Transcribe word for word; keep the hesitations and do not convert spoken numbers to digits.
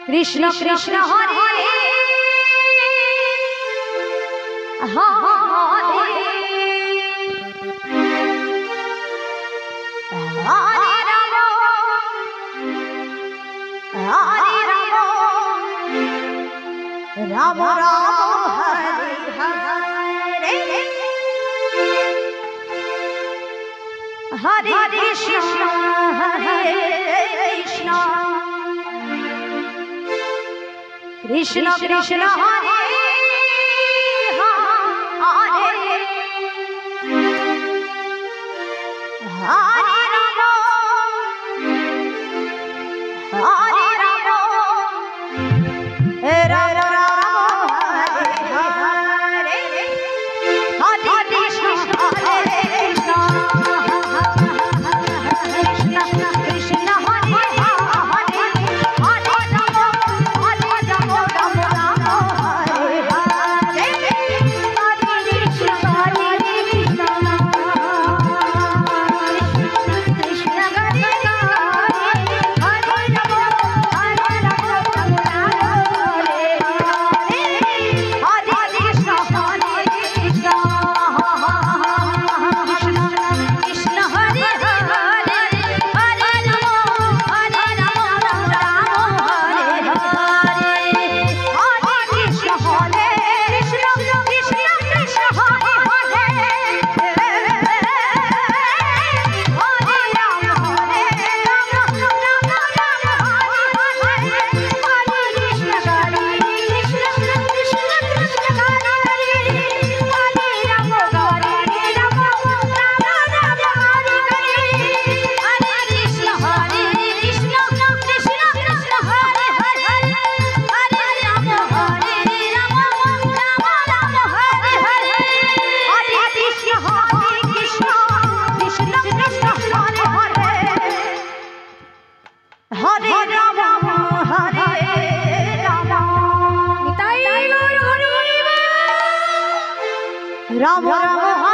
Krishna Krishna Hare Hare Hare Ram Hare Ram Ram Ram Hare Hare Hare Krishna Hare Krishna Krishna Krishna Hare Hare Hare Ram Hare Ram Ram Ram Hare Hare Hare Krishna Hare Krishna Krishna Hare Hare Hare Ram Hare Ram Ram Ram Hare Hare Hare Krishna Hare Krishna Krishna Hare Hare Ram Hare Ram Ram Ram Hare Hare Hare Krishna Hare Krishna Krishna Hare Hare Hare Ram Hare Ram Ram Ram Hare Hare Hare Krishna Hare Krishna Krishna Krishna Hare Hare Hare Ram Hare Ram Ram Ram Hare Hare Hare Krishna Hare Krishna Krishna Krishna Hare Hare Hare Ram Hare Ram Ram Ram Hare Hare Hare Krishna Hare Krishna Krishna Krishna Hare Hare Hare Ram Hare Ram Ram Ram Hare Hare Hare Krishna Hare Krishna Krishna Krishna Hare Hare Hare Ram Hare Ram Nitai Gour Hari Ram Ram